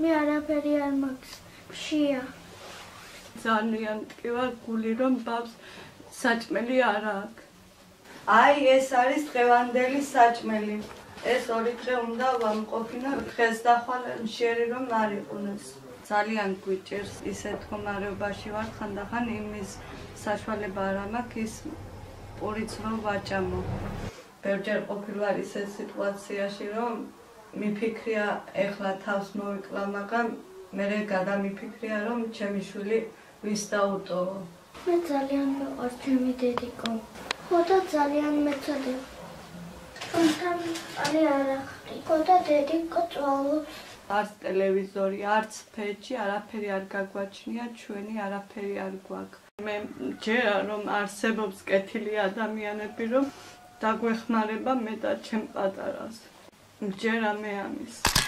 მე არაფერი არ მაქვს. მშია. ძალიან მტკივარ გული რომ ბავშვს საჭმელი არ აქვს. აი ეს არის დღევანდელი საჭმელი. ეს 2 დღე უნდა ვამყოფინა დღეს დახვალ მშიერი რომ არ იყვნეს. ძალიან გვიჭირს ისეთ მდგომარეობაში ვარ ხანდახან იმის საშუალება არ მაქვს ის პურიც რომ ვაჭამო. ბევრჯერ ყოფილვარ ისეთ სიტუაციაში რომ მიფიქრია ეხლა თავს მოვიკლა მაგრამ მე გადამიფიქრია რომ ჩემი შვილი ვის დაუტოვო. მე ძალიან მეყვარს ჩემი დედიკო. ხო და ძალიან მეცადებ. თუმცა ალი არ ახდი. ხო და დედიკო წვალობს. არც ტელევიზორი, არც ფეჭი, არაფერი არ გაგვაჩნია, ჩვენი არაფერი არ გვაქვს. მე მჯერა რომ არსებობს კეთილი ადამიანები რომ დაგვეხმარება მე და ჩემ პატარას. მჯერა მე ამის.